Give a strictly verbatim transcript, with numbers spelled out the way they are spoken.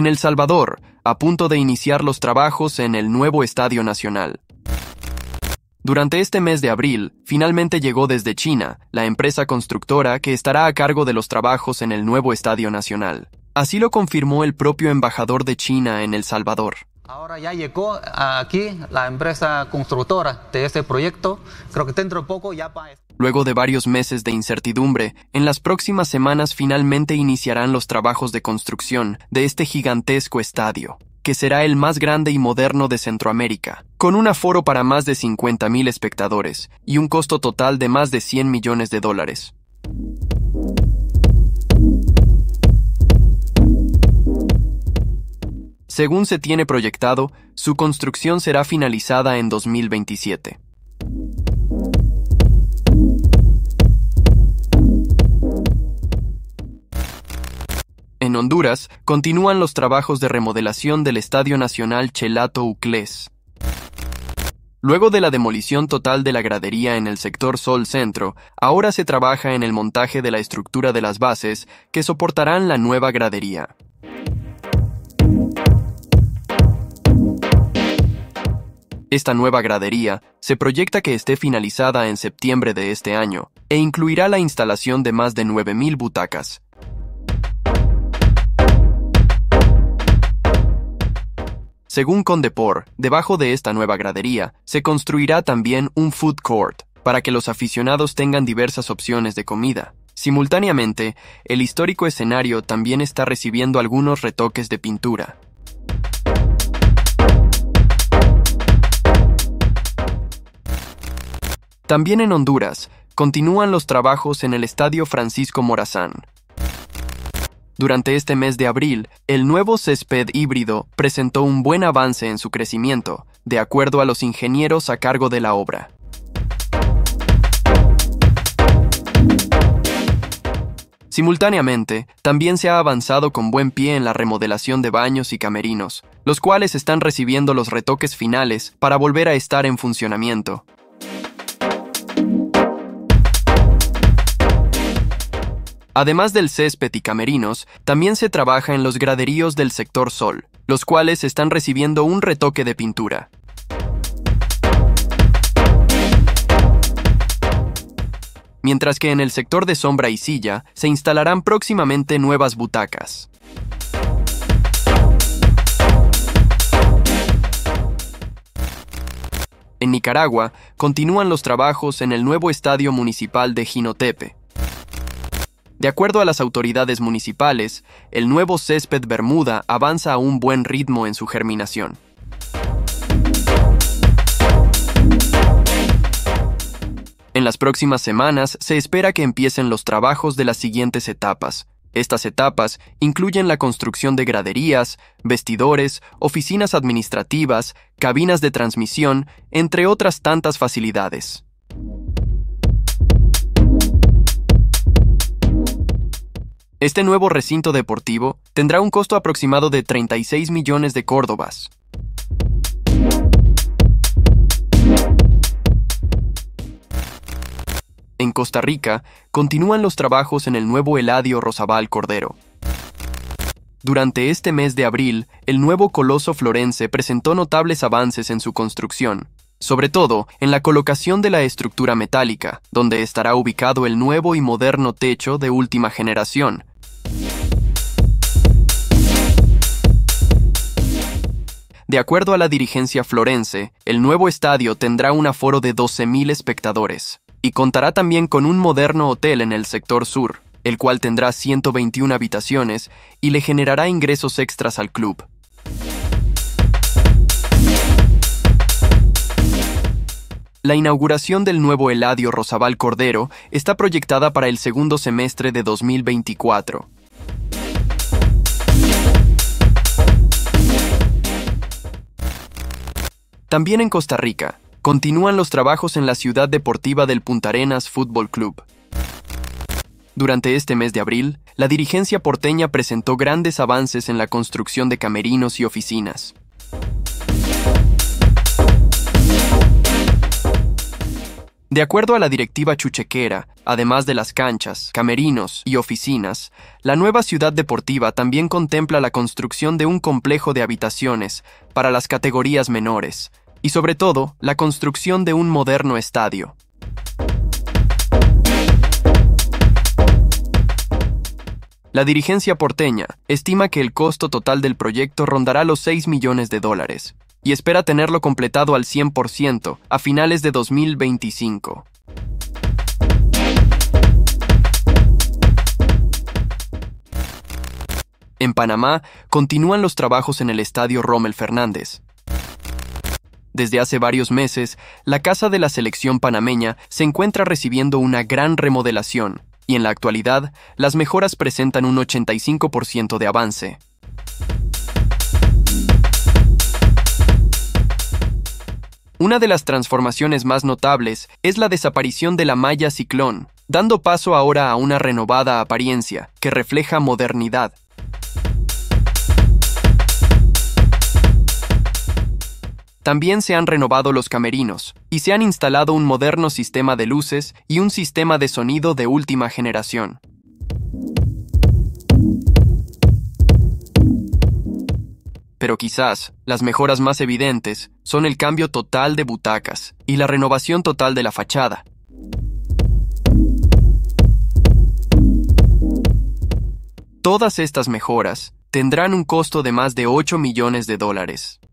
en El Salvador, a punto de iniciar los trabajos en el nuevo Estadio Nacional. Durante este mes de abril, finalmente llegó desde China, la empresa constructora que estará a cargo de los trabajos en el nuevo Estadio Nacional. Así lo confirmó el propio embajador de China en El Salvador. Ahora ya llegó aquí la empresa constructora de este proyecto. Creo que dentro de poco ya va. Luego de varios meses de incertidumbre, en las próximas semanas finalmente iniciarán los trabajos de construcción de este gigantesco estadio, que será el más grande y moderno de Centroamérica, con un aforo para más de cincuenta mil espectadores y un costo total de más de cien millones de dólares. Según se tiene proyectado, su construcción será finalizada en dos mil veintisiete. En Honduras, continúan los trabajos de remodelación del Estadio Nacional Chelato Uclés. Luego de la demolición total de la gradería en el sector Sol Centro, ahora se trabaja en el montaje de la estructura de las bases que soportarán la nueva gradería. Esta nueva gradería se proyecta que esté finalizada en septiembre de este año e incluirá la instalación de más de nueve mil butacas. Según Condepor, debajo de esta nueva gradería se construirá también un food court para que los aficionados tengan diversas opciones de comida. Simultáneamente, el histórico escenario también está recibiendo algunos retoques de pintura. También en Honduras, continúan los trabajos en el Estadio Francisco Morazán. Durante este mes de abril, el nuevo césped híbrido presentó un buen avance en su crecimiento, de acuerdo a los ingenieros a cargo de la obra. Simultáneamente, también se ha avanzado con buen pie en la remodelación de baños y camerinos, los cuales están recibiendo los retoques finales para volver a estar en funcionamiento. Además del césped y camerinos, también se trabaja en los graderíos del sector Sol, los cuales están recibiendo un retoque de pintura. Mientras que en el sector de sombra y silla se instalarán próximamente nuevas butacas. En Nicaragua, continúan los trabajos en el nuevo estadio municipal de Jinotepe. De acuerdo a las autoridades municipales, el nuevo césped Bermuda avanza a un buen ritmo en su germinación. En las próximas semanas se espera que empiecen los trabajos de las siguientes etapas. Estas etapas incluyen la construcción de graderías, vestidores, oficinas administrativas, cabinas de transmisión, entre otras tantas facilidades. Este nuevo recinto deportivo tendrá un costo aproximado de treinta y seis millones de córdobas. En Costa Rica, continúan los trabajos en el nuevo Eladio Rosabal Cordero. Durante este mes de abril, el nuevo Coloso Florense presentó notables avances en su construcción, sobre todo en la colocación de la estructura metálica, donde estará ubicado el nuevo y moderno techo de última generación. De acuerdo a la dirigencia florense, el nuevo estadio tendrá un aforo de doce mil espectadores y contará también con un moderno hotel en el sector sur, el cual tendrá ciento veintiuna habitaciones y le generará ingresos extras al club. La inauguración del nuevo Eladio Rosabal Cordero está proyectada para el segundo semestre de dos mil veinticuatro. También en Costa Rica, continúan los trabajos en la ciudad deportiva del Punta Arenas Fútbol Club. Durante este mes de abril, la dirigencia porteña presentó grandes avances en la construcción de camerinos y oficinas. De acuerdo a la directiva chuchequera, además de las canchas, camerinos y oficinas, la nueva ciudad deportiva también contempla la construcción de un complejo de habitaciones para las categorías menores y, sobre todo, la construcción de un moderno estadio. La dirigencia porteña estima que el costo total del proyecto rondará los seis millones de dólares y espera tenerlo completado al cien por ciento a finales de dos mil veinticinco. En Panamá, continúan los trabajos en el estadio Rommel Fernández. Desde hace varios meses, la casa de la selección panameña se encuentra recibiendo una gran remodelación, y en la actualidad, las mejoras presentan un ochenta y cinco por ciento de avance. Una de las transformaciones más notables es la desaparición de la malla ciclón, dando paso ahora a una renovada apariencia que refleja modernidad. También se han renovado los camerinos y se han instalado un moderno sistema de luces y un sistema de sonido de última generación. Pero quizás las mejoras más evidentes son el cambio total de butacas y la renovación total de la fachada. Todas estas mejoras tendrán un costo de más de ocho millones de dólares.